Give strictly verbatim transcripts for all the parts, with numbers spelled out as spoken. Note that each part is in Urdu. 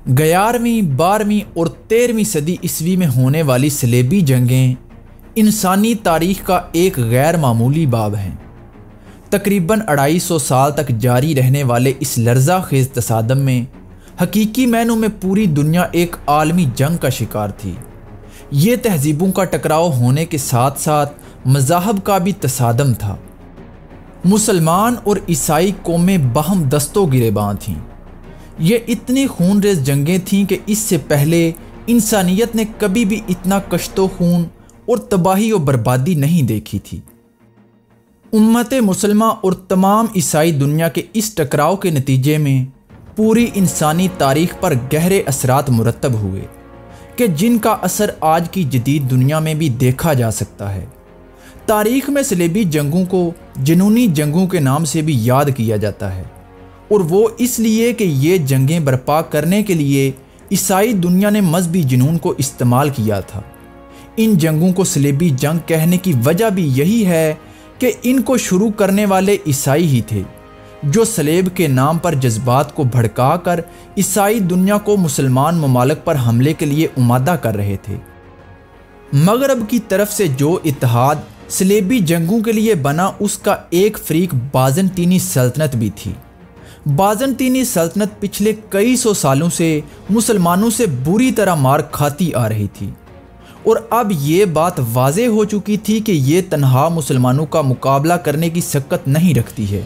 ग्यारहवीं बारहवीं और तेरहवीं सदी ईस्वी में होने वाली सलेबी जंगें इंसानी तारीख का एक गैर मामूली बाब हैं। तकरीबन अढ़ाई सौ साल तक जारी रहने वाले इस लर्जा खेज तसादम में हकीकी मैनों में पूरी दुनिया एक आलमी जंग का शिकार थी। ये तहजीबों का टकराव होने के साथ साथ मज़ाहब का भी तसादम था। मुसलमान और ईसाई कौमें बाहम दस्तों गिरेबां थीं। ये इतनी खूनरेज़ जंगें थीं कि इससे पहले इंसानियत ने कभी भी इतना कश्तो खून और तबाही और बर्बादी नहीं देखी थी। उम्मत मुसलमा और तमाम ईसाई दुनिया के इस टकराव के नतीजे में पूरी इंसानी तारीख पर गहरे असरात मुरतब हुए कि जिनका असर आज की जदीद दुनिया में भी देखा जा सकता है। तारीख में सलेबी जंगों को जुनूनी जंगों के नाम से भी याद किया जाता है, और वो इसलिए कि ये जंगें बर्पा करने के लिए ईसाई दुनिया ने मजहबी जुनून को इस्तेमाल किया था। इन जंगों को सलेबी जंग कहने की वजह भी यही है कि इनको शुरू करने वाले ईसाई ही थे, जो सलेब के नाम पर जज्बात को भड़का कर ईसाई दुनिया को मुसलमान ममालिक पर हमले के लिए उमादा कर रहे थे। मगरब की तरफ से जो इत्तेहाद सलेबी जंगों के लिए बना, उसका एक फरीक बाज़ंतीनी सल्तनत भी थी। बाज़ंतीनी सल्तनत पिछले कई सौ सालों से मुसलमानों से बुरी तरह मार खाती आ रही थी, और अब ये बात वाज़े हो चुकी थी कि ये तन्हा मुसलमानों का मुकाबला करने की सकत नहीं रखती है।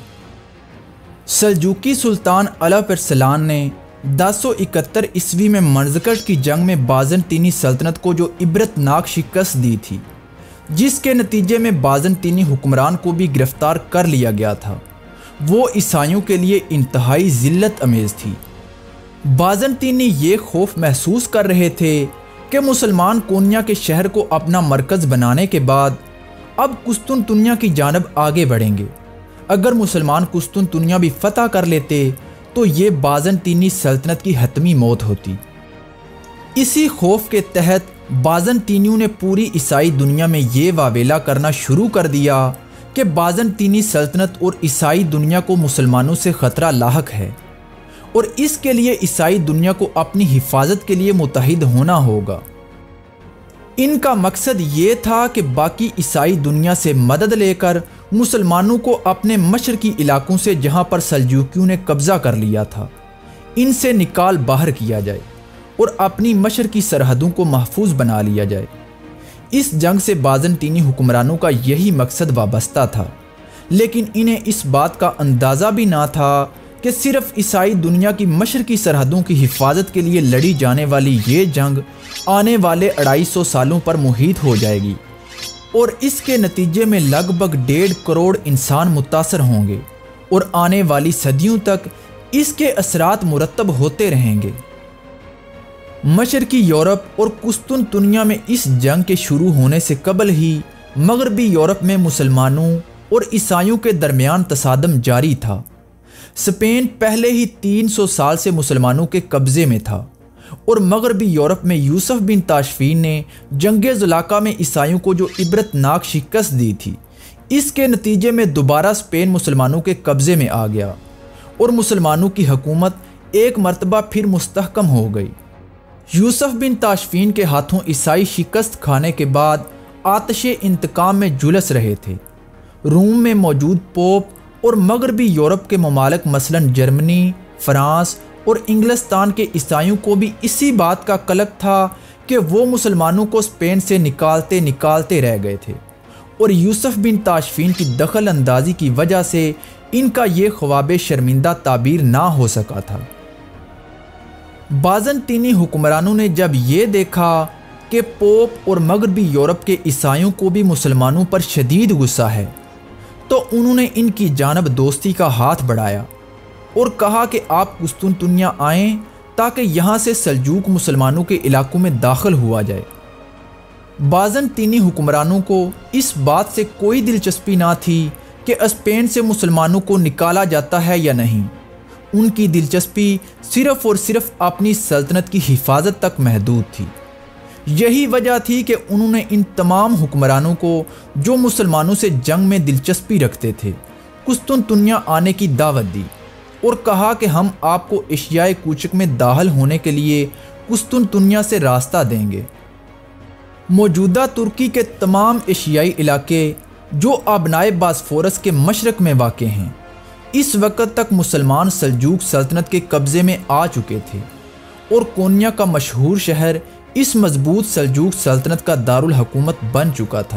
सल्जूकी सुल्तान अलप अरसलान ने दस सौ इकहत्तर ईस्वी में मरज़कट की जंग में बाज़ंतीनी सल्तनत को जो इबरतनाक शिकस्त दी थी, जिसके नतीजे में बाज़ंतीनी हुक्मरान को भी गिरफ्तार कर लिया गया था, वो ईसाइयों के लिए इंतहाई ज़िल्लत अमेज़ थी। बाज़ंतीनी ये खौफ महसूस कर रहे थे कि मुसलमान कोन्या के शहर को अपना मरकज़ बनाने के बाद अब कुस्तुनतुनिया की जानब आगे बढ़ेंगे। अगर मुसलमान कुस्तुनतुनिया भी फतह कर लेते तो ये बाज़ंतीनी सल्तनत की हतमी मौत होती। इसी खौफ के तहत बाज़ंतीनियों ने पूरी ईसाई दुनिया में ये वावेला करना शुरू कर दिया कि बाज़ंतीनी सल्तनत और ईसाई दुनिया को मुसलमानों से ख़तरा लाहक है, और इसके लिए ईसाई दुनिया को अपनी हिफाजत के लिए मुत्तहिद होना होगा। इनका मकसद ये था कि बाकी ईसाई दुनिया से मदद लेकर मुसलमानों को अपने मशरकी इलाकों से, जहाँ पर सल्जूकियों ने कब्ज़ा कर लिया था, इनसे निकाल बाहर किया जाए और अपनी मशरकी सरहदों को महफूज बना लिया जाए। इस जंग से बाज़ंतीनी हुक्मरानों का यही मकसद वाबस्ता था, लेकिन इन्हें इस बात का अंदाज़ा भी ना था कि सिर्फ ईसाई दुनिया की मशरकी सरहदों की हिफाजत के लिए लड़ी जाने वाली ये जंग आने वाले अढ़ाई सौ सालों पर मुहीत हो जाएगी, और इसके नतीजे में लगभग डेढ़ करोड़ इंसान मुतासर होंगे, और आने वाली सदियों तक इसके असरात मुरतब होते रहेंगे। मशरकी यूरोप और कुस्तुनतुनिया में इस जंग के शुरू होने से कबल ही मगरबी यूरोप में मुसलमानों और ईसाइयों के दरमियान तसादम जारी था। स्पेन पहले ही तीन सौ साल से मुसलमानों के कब्ज़े में था, और मगरबी यूरोप में यूसुफ बिन ताशफीन ने जंगे ज़ुलाका में ईसाइयों को जो इबरतनाक शिकस्त दी थी, इसके नतीजे में दोबारा स्पेन मुसलमानों के कब्ज़े में आ गया, और मुसलमानों की हुकूमत एक मरतबा फिर मुस्तहकम हो गई। यूसुफ बिन ताशफीन के हाथों ईसाई शिकस्त खाने के बाद आतशे इंतकाम में झुलस रहे थे। रूम में मौजूद पोप और मगरबी यूरोप के ममालिक मसलन जर्मनी, फ्रांस और इंग्लिस्तान के ईसाइयों को भी इसी बात का कलक था कि वो मुसलमानों को स्पेन से निकालते निकालते रह गए थे, और यूसुफ बिन ताशफीन की दखल अंदाजी की वजह से इनका ये ख्वाब शर्मिंदा ताबीर ना हो सका था। बाज़ंतीनी हुक्मरानों ने जब ये देखा कि पोप और मगरबी यूरोप के ईसाइयों को भी मुसलमानों पर शदीद गुस्सा है, तो उन्होंने इनकी जानब दोस्ती का हाथ बढ़ाया और कहा कि आप कुस्तुनतुनिया आएँ ताकि यहाँ से सल्जूक मुसलमानों के इलाकों में दाखिल हुआ जाए। बाज़ंतीनी हुक्मरानों को इस बात से कोई दिलचस्पी ना थी कि स्पेन से मुसलमानों को निकाला जाता है या नहीं। उनकी दिलचस्पी सिर्फ़ और सिर्फ अपनी सल्तनत की हिफाजत तक महदूद थी। यही वजह थी कि उन्होंने इन तमाम हुक्मरानों को, जो मुसलमानों से जंग में दिलचस्पी रखते थे, कुस्तुनतुनिया आने की दावत दी, اور کہا کہ ہم آپ کو ایشیائے کوچک میں داخل ہونے کے لیے قسطنطنیہ سے راستہ دیں گے۔ موجودہ ترکی کے تمام ایشیائی علاقے جو آبنائے باسفورس کے مشرق میں واقع ہیں اس وقت تک مسلمان سلجوق سلطنت کے قبضے میں آ چکے تھے، اور کونیا کا مشہور شہر اس مضبوط سلجوق سلطنت کا دارالحکومت بن چکا تھا۔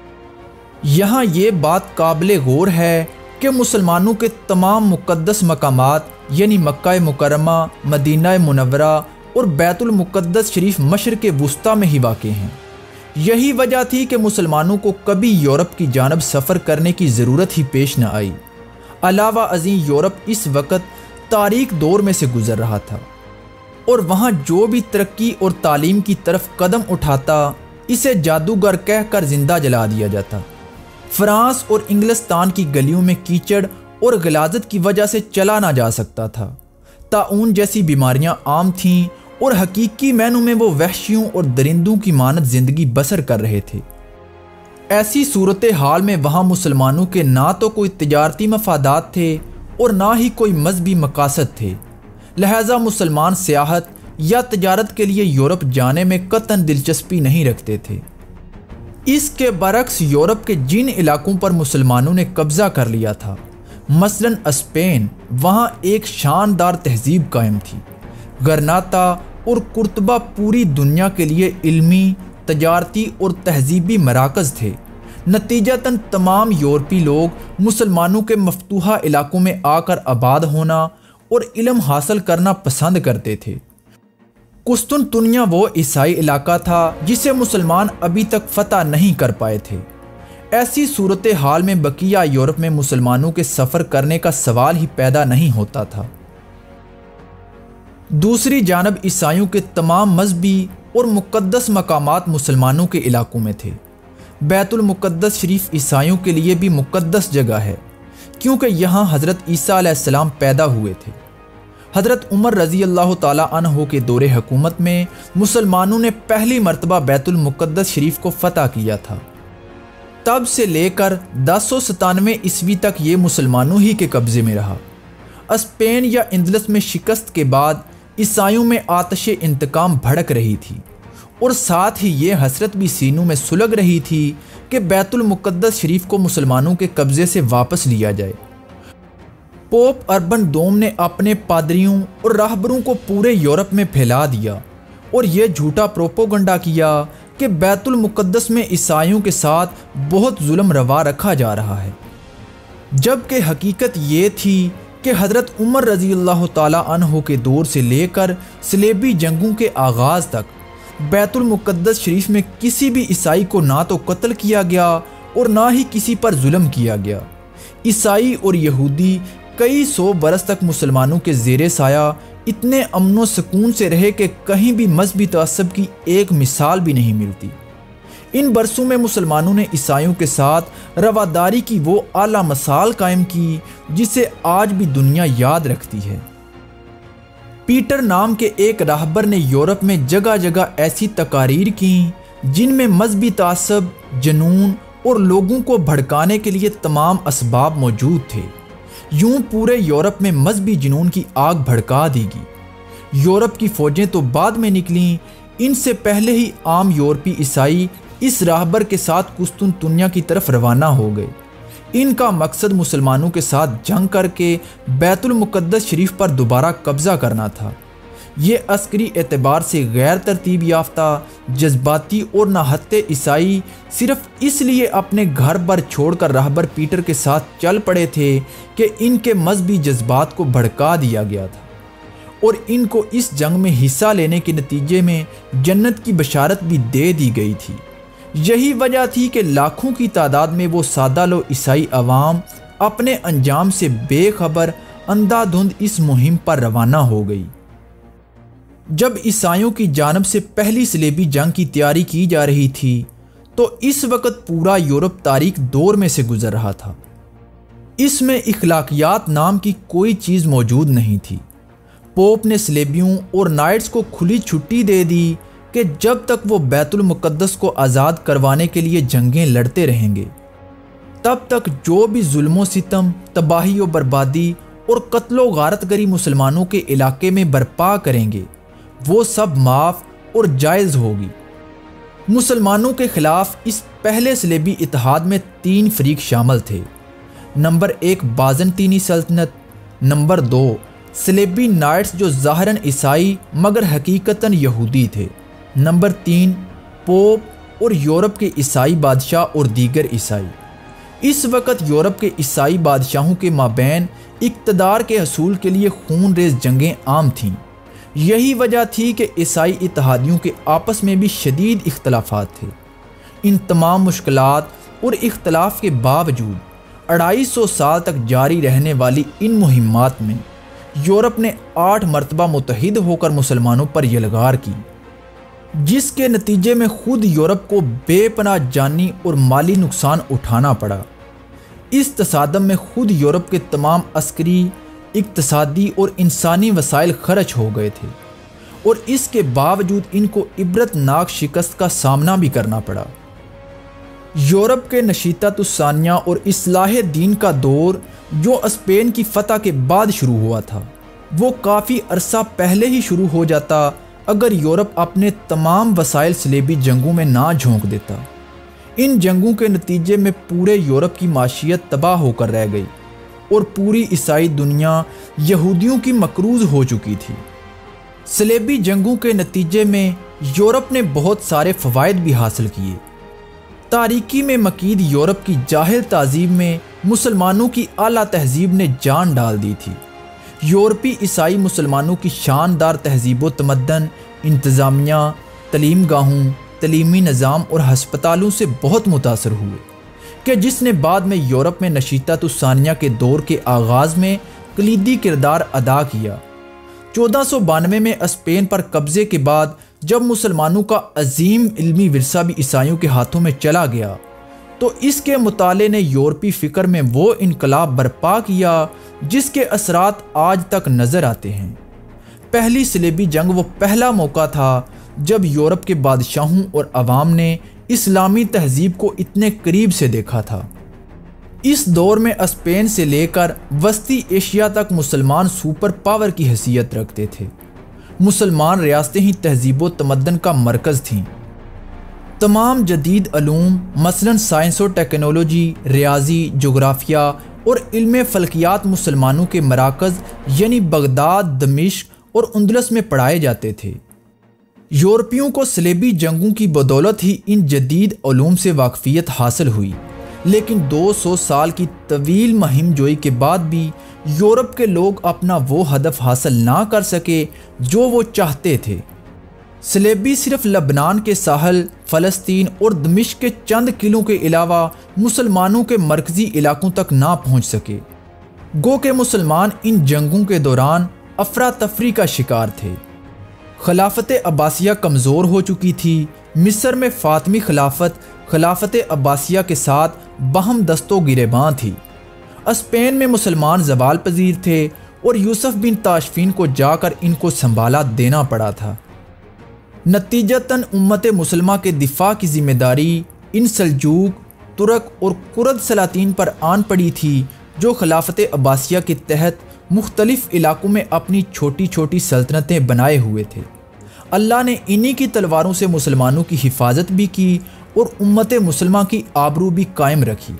یہاں یہ بات قابل غور ہے کہ مسلمانوں کے تمام مقدس مقامات یعنی مکہ مکرمہ، مدینہ منورہ اور بیت المقدس شریف مشرق وسطیٰ میں ہی واقع ہیں۔ یہی وجہ تھی کہ مسلمانوں کو کبھی یورپ کی جانب سفر کرنے کی ضرورت ہی پیش نہ آئی۔ علاوہ ازیں یورپ اس وقت تاریک دور میں سے گزر رہا تھا، اور وہاں جو بھی ترقی اور تعلیم کی طرف قدم اٹھاتا اسے جادوگر کہہ کر زندہ جلا دیا جاتا۔ فرانس اور انگلستان کی گلیوں میں کیچڑ اور غلاظت کی وجہ سے چلا نہ جا سکتا تھا۔ طاعون جیسی بیماریاں عام تھیں اور حقیقی معنوں میں وہ وحشیوں اور درندوں کی مانند زندگی بسر کر رہے تھے۔ ایسی صورتحال میں وہاں مسلمانوں کے نہ تو کوئی تجارتی مفادات تھے اور نہ ہی کوئی مذہبی مقاصد تھے، لہذا مسلمان سیاحت یا تجارت کے لیے یورپ جانے میں قطعاً دلچسپی نہیں رکھتے تھے۔ اس کے برعکس یورپ کے جن علاقوں پر مسلمانوں نے قبضہ کر لیا تھا، مثلاً اسپین، وہاں ایک شاندار تہذیب قائم تھی۔ غرناطہ اور قرطبہ پوری دنیا کے لیے علمی، تجارتی اور تہذیبی مراکز تھے۔ نتیجتاً تمام یورپی لوگ مسلمانوں کے مفتوحہ علاقوں میں آ کر آباد ہونا اور علم حاصل کرنا پسند کرتے تھے۔ قسطنطنیہ وہ عیسائی علاقہ تھا جسے مسلمان ابھی تک فتح نہیں کر پائے تھے۔ ایسی صورتحال میں بقیہ یورپ میں مسلمانوں کے سفر کرنے کا سوال ہی پیدا نہیں ہوتا تھا۔ دوسری جانب عیسائیوں کے تمام مذہبی اور مقدس مقامات مسلمانوں کے علاقوں میں تھے۔ بیت المقدس شریف عیسائیوں کے لیے بھی مقدس جگہ ہے، کیونکہ یہاں حضرت عیسیٰ علیہ السلام پیدا ہوئے تھے۔ حضرت عمر رضی اللہ تعالیٰ عنہ کے دور حکومت میں مسلمانوں نے پہلی مرتبہ بیت المقدس شریف کو فتح کیا تھا۔ تب سے لے کر دس سو ستانوے عیسوی تک یہ مسلمانوں ہی کے قبضے میں رہا۔ اسپین یا اندلس میں شکست کے بعد عیسائیوں میں آتش انتقام بھڑک رہی تھی، اور ساتھ ہی یہ حسرت بھی سینوں میں سلگ رہی تھی کہ بیت المقدس شریف کو مسلمانوں کے قبضے سے واپس لیا جائے۔ پوپ اربن دوم نے اپنے پادریوں اور راہبروں کو پورے یورپ میں پھیلا دیا اور یہ جھوٹا پروپوگنڈا کیا کہ بیت المقدس میں عیسائیوں کے ساتھ بہت ظلم روا رکھا جا رہا ہے، جبکہ حقیقت یہ تھی کہ حضرت عمر رضی اللہ تعالیٰ عنہ کے دور سے لے کر صلیبی جنگوں کے آغاز تک بیت المقدس شریف میں کسی بھی عیسائی کو نہ تو قتل کیا گیا اور نہ ہی کسی پر ظلم کیا گیا۔ عیسائی اور یہودی کئی سو برس تک مسلمانوں کے زیر سایہ اتنے امن و سکون سے رہے کہ کہیں بھی مذہبی تعصب کی ایک مثال بھی نہیں ملتی۔ ان برسوں میں مسلمانوں نے عیسائیوں کے ساتھ رواداری کی وہ اعلیٰ مثال قائم کی جسے آج بھی دنیا یاد رکھتی ہے۔ پیٹر نام کے ایک راہبر نے یورپ میں جگہ جگہ ایسی تقاریر کی جن میں مذہبی تعصب، جنون اور لوگوں کو بھڑکانے کے لیے تمام اسباب موجود تھے۔ یوں پورے یورپ میں مذہبی جنون کی آگ بھڑکا دی گئی۔ یورپ کی فوجیں تو بعد میں نکلیں، ان سے پہلے ہی عام یورپی عیسائی اس راہبر کے ساتھ قسطنطنیہ کی طرف روانہ ہو گئے۔ ان کا مقصد مسلمانوں کے ساتھ جنگ کر کے بیت المقدس شریف پر دوبارہ قبضہ کرنا تھا۔ یہ عسکری اعتبار سے غیر ترتیب یافتہ، جذباتی اور ناحق عیسائی صرف اس لیے اپنے گھر بر چھوڑ کر راہبر پیٹر کے ساتھ چل پڑے تھے کہ ان کے مذہبی جذبات کو بھڑکا دیا گیا تھا، اور ان کو اس جنگ میں حصہ لینے کے نتیجے میں جنت کی بشارت بھی دے دی گئی تھی۔ یہی وجہ تھی کہ لاکھوں کی تعداد میں وہ سادہ لو عیسائی عوام اپنے انجام سے بے خبر اندھا دھند اس مہم پر روانہ ہو گئی۔ جب عیسائیوں کی جانب سے پہلی صلیبی جنگ کی تیاری کی جا رہی تھی تو اس وقت پورا یورپ تاریک دور میں سے گزر رہا تھا۔ اس میں اخلاقیات نام کی کوئی چیز موجود نہیں تھی۔ پوپ نے صلیبیوں اور نائٹس کو کھلی چھٹی دے دی کہ جب تک وہ بیت المقدس کو آزاد کروانے کے لیے جنگیں لڑتے رہیں گے، تب تک جو بھی ظلم و ستم، تباہی و بربادی اور قتل و غارت گری مسلمانوں کے علاقے میں برپا کریں گے وہ سب معاف اور جائز ہوگی۔ مسلمانوں کے خلاف اس پہلے صلیبی اتحاد میں تین فریق شامل تھے۔ نمبر ایک بازنطینی سلطنت، نمبر دو صلیبی نائٹس جو ظاہراً عیسائی مگر حقیقتاً یہودی تھے، نمبر تین پوپ اور یورپ کے عیسائی بادشاہ اور دیگر عیسائی۔ اس وقت یورپ کے عیسائی بادشاہوں کے مابین اقتدار کے حصول کے لیے خون ریز جنگیں عام تھیں۔ یہی وجہ تھی کہ عیسائی اتحادیوں کے آپس میں بھی شدید اختلافات تھے۔ ان تمام مشکلات اور اختلاف کے باوجود اڑائی سو سال تک جاری رہنے والی ان مہمات میں یورپ نے آٹھ مرتبہ متحد ہو کر مسلمانوں پر یلغار کی، جس کے نتیجے میں خود یورپ کو بے پناہ جانی اور مالی نقصان اٹھانا پڑا۔ اس تصادم میں خود یورپ کے تمام عسکری، اقتصادی اور انسانی وسائل خرچ ہو گئے تھے، اور اس کے باوجود ان کو عبرت ناک شکست کا سامنا بھی کرنا پڑا۔ یورپ کے نشیطت الثانیہ اور اصلاح دین کا دور جو اسپین کی فتح کے بعد شروع ہوا تھا، وہ کافی عرصہ پہلے ہی شروع ہو جاتا اگر یورپ اپنے تمام وسائل صلیبی جنگوں میں نہ جھونک دیتا۔ ان جنگوں کے نتیجے میں پورے یورپ کی معیشت تباہ ہو کر رہ گئی اور پوری عیسائی دنیا یہودیوں کی مقروض ہو چکی تھی۔ صلیبی جنگوں کے نتیجے میں یورپ نے بہت سارے فوائد بھی حاصل کیے۔ تاریکی میں مقید یورپ کی جاہل تہذیب میں مسلمانوں کی اعلیٰ تہذیب نے جان ڈال دی تھی۔ یورپی عیسائی مسلمانوں کی شاندار تہذیب و تمدن، انتظامیہ، تعلیم گاہوں، تعلیمی نظام اور ہسپتالوں سے بہت متاثر ہوئے کہ جس نے بعد میں یورپ میں نشیطت الثانیہ کے دور کے آغاز میں کلیدی کردار ادا کیا۔ چودہ سو بانوے میں اسپین پر قبضے کے بعد جب مسلمانوں کا عظیم علمی ورثہ بھی عیسائیوں کے ہاتھوں میں چلا گیا تو اس کے مطالعے نے یورپی فکر میں وہ انقلاب برپا کیا جس کے اثرات آج تک نظر آتے ہیں۔ پہلی صلیبی جنگ وہ پہلا موقع تھا جب یورپ کے بادشاہوں اور عوام نے اسلامی تہذیب کو اتنے قریب سے دیکھا تھا۔ اس دور میں اسپین سے لے کر وسطی ایشیا تک مسلمان سپر پاور کی حیثیت رکھتے تھے۔ مسلمان ریاستیں ہی تہذیب و تمدن کا مرکز تھیں۔ تمام جدید علوم مثلاً سائنس و ٹیکنالوجی، ریاضی، جغرافیہ اور علم فلکیات مسلمانوں کے مراکز یعنی بغداد، دمشق اور اندلس میں پڑھائے جاتے تھے۔ یورپیوں کو صلیبی جنگوں کی بدولت ہی ان جدید علوم سے واقفیت حاصل ہوئی، لیکن دو سو سال کی طویل مہم جوئی کے بعد بھی یورپ کے لوگ اپنا وہ ہدف حاصل نہ کر سکے جو وہ چاہتے تھے۔ صلیبی صرف لبنان کے ساحل، فلسطین اور دمشق کے چند قلعوں کے علاوہ مسلمانوں کے مرکزی علاقوں تک نہ پہنچ سکے۔ گو کہ مسلمان ان جنگوں کے دوران افراتفری کا شکار تھے۔ خلافت عباسیہ کمزور ہو چکی تھی۔ مصر میں فاطمی خلافت خلافت عباسیہ کے ساتھ باہم دست و گریباں تھی۔ اسپین میں مسلمان زوال پذیر تھے اور یوسف بن تاشفین کو جا کر ان کو سنبھالا دینا پڑا تھا۔ نتیجتاً امت مسلمہ کے دفاع کی ذمہ داری ان سلجوق، ترک اور کرد سلاطین پر آن پڑی تھی جو خلافت عباسیہ کے تحت مختلف علاقوں میں اپنی چھوٹی چھوٹی سلطنتیں بنائے ہوئے تھے۔ اللہ نے انہی کی تلواروں سے مسلمانوں کی حفاظت بھی کی اور امت مسلمہ کی آبرو بھی قائم رکھی۔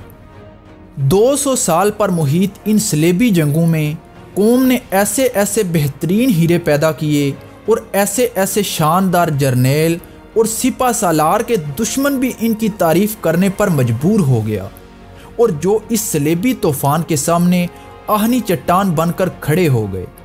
دو سو سال پر محیط ان صلیبی جنگوں میں قوم نے ایسے ایسے بہترین ہیرے پیدا کیے اور ایسے ایسے شاندار جرنیل اور سپہ سالار کے دشمن بھی ان کی تعریف کرنے پر مجبور ہو گیا، اور جو اس صلیبی طوفان کے سامنے آہنی چٹان بن کر کھڑے ہو گئے۔